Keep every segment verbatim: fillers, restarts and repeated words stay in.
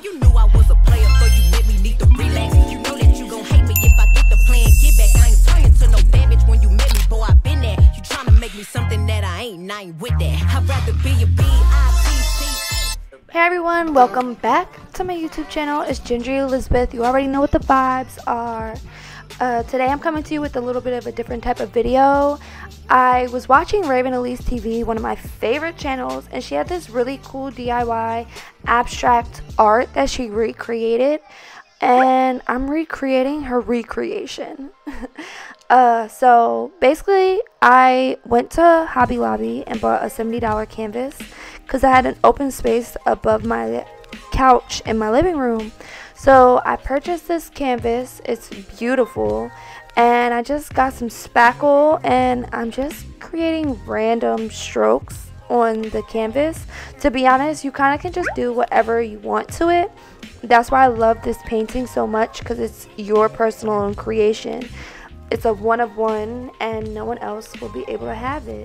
you knew I was a player, so you let me need to relax. You know that you gon' hate me if I get the plan. Get back, I ain't turning to no bad bitch when you met me, boy, I been there. You tryna make me something that I ain't, and I ain't with that. I'd rather be a B I T C. Hey everyone, welcome back to my YouTube channel. It's Ginger Elizabeth. You already know what the vibes are. Uh, today I'm coming to you with a little bit of a different type of video. I was watching Raven Elyse T V, one of my favorite channels, and she had this really cool D I Y abstract art that she recreated, and I'm recreating her recreation. uh, so basically I went to Hobby Lobby and bought a seventy dollar canvas because I had an open space above my couch in my living room. So I purchased this canvas. It's beautiful, and I just got some spackle, and I'm just creating random strokes on the canvas. To be honest, you kind of can just do whatever you want to it. That's why I love this painting so much, because it's your personal creation. It's a one of one, and no one else will be able to have it.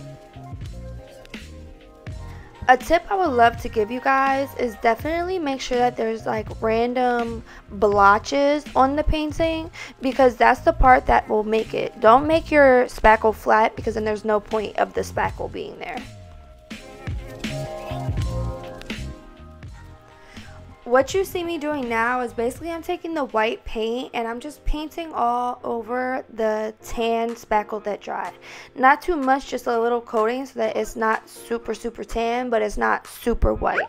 A tip I would love to give you guys is definitely make sure that there's like random blotches on the painting, because that's the part that will make it. Don't make your spackle flat, because then there's no point of the spackle being there. What you see me doing now is basically I'm taking the white paint and I'm just painting all over the tan spackle that dried. Not too much, just a little coating so that it's not super super tan, but it's not super white.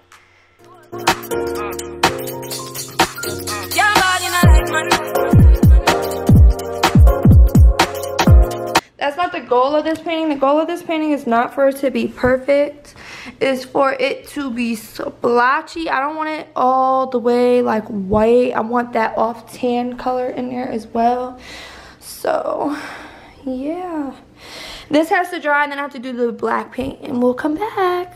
That's not the goal of this painting. The goal of this painting is not for it to be perfect. It's for it to be splotchy. I don't want it all the way like white. I want that off tan color in there as well. So yeah, this has to dry, and then I have to do the black paint, and we'll come back.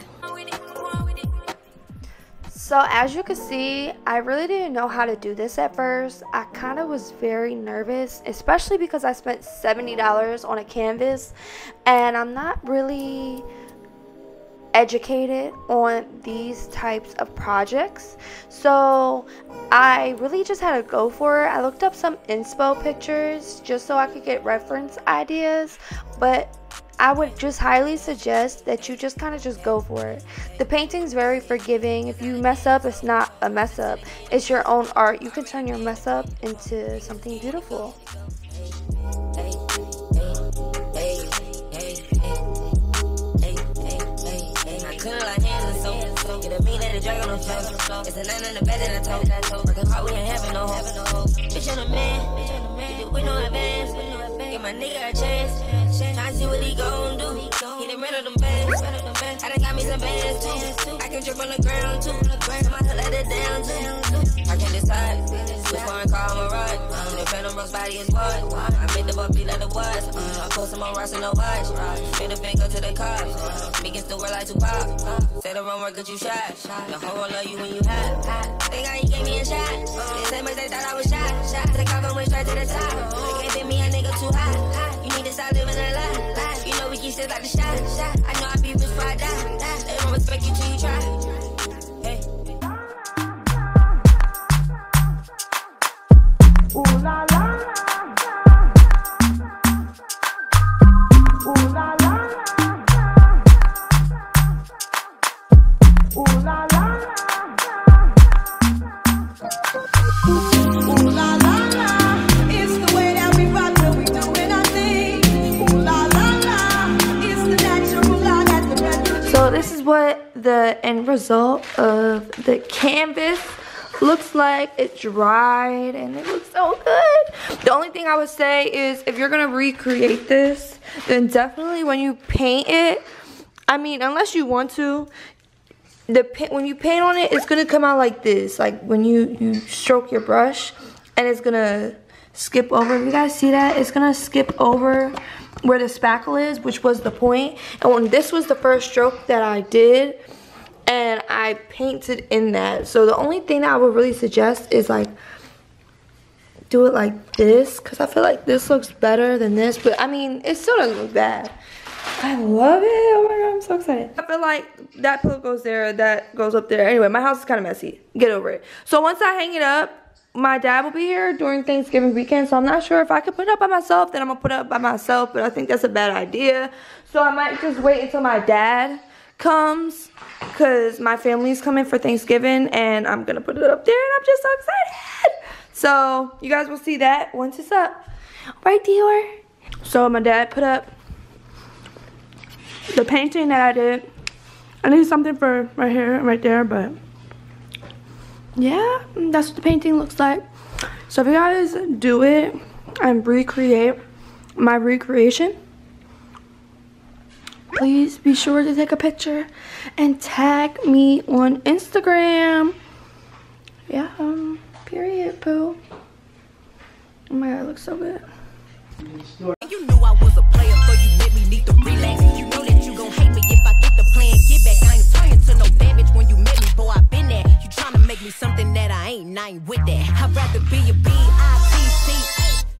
So as you can see, I really didn't know how to do this at first. I kind of was very nervous, especially because I spent seventy dollars on a canvas, and I'm not really educated on these types of projects. So I really just had to go for it. I looked up some inspo pictures just so I could get reference ideas, but I would just highly suggest that you just kind of just go for it. The painting's very forgiving. If you mess up, it's not a mess up. It's your own art. You can turn your mess up into something beautiful. It's a nine in the bed and I told working hard, we ain't having no hope. Bitch, I'm a man, we know advance. Give my nigga a chance, try to see what he gon' do. He done ran out them bands, I done got me some bands too. I can drip on the ground too, I might have let it down too. I can't decide which one car I'ma ride. The phantom rose body is what I made the bumpy like the was. I put some on rocks and no watch. Made a finger to the cops. Me against the world like Tupac. Say the wrong word, get you shot. The whole world love you when you hot. Think I ain't gave me a shot. They say much they thought I was shot. The cop went straight to the top. They can't fit me, a nigga too hot. You need to stop living a lie. You know we keep shit like the shot. I know I be rich before I die. They don't respect you till you try. Hey. Ooh la la la. Ooh la la la. Ooh la la la. Ooh la la la. It's the way that we rock when we doing our thing. Ooh la la la. It's the natural law that's the best. So this is what the end result of the canvas looks like. It dried and it looks so good. The only thing I would say is if you're gonna recreate this, then definitely when you paint it, I mean, unless you want to, the when you paint on it, it's gonna come out like this. Like when you you stroke your brush, and it's gonna skip over. You guys see that? It's gonna skip over where the spackle is, which was the point. And when this was the first stroke that I did, and I painted in that. So the only thing that I would really suggest is like do it like this, because I feel like this looks better than this, but I mean it still doesn't look bad. I love it. Oh my god, I'm so excited. I feel like that pillow goes there, that goes up there. Anyway, my house is kind of messy. Get over it. So once I hang it up, my dad will be here during Thanksgiving weekend. So I'm not sure if I could put it up by myself. Then I'm going to put it up by myself. But I think that's a bad idea. So I might just wait until my dad comes. Because my family's coming for Thanksgiving. And I'm going to put it up there. And I'm just so excited. So you guys will see that once it's up. Right, Dior? So my dad put up the painting that I did. I need something for right here, right there, but yeah, that's what the painting looks like. So if you guys do it and recreate my recreation, please be sure to take a picture and tag me on Instagram. Yeah, um, period, boo. Oh my god, it looks so good. You knew I was a player, so you made me need to relax. You know that you gon' hate me if I get the plan. Get back, I ain't turning to no damage when you met me, boy, I been there. You tryna make me something that I ain't, I ain't with that. I'd rather be a B I